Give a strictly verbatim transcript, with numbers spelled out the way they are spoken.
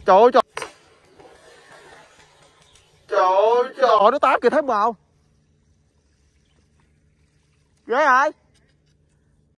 Trời ơi trời. Trời ơi trời, nó tám kìa thấy màu. Ghê rồi.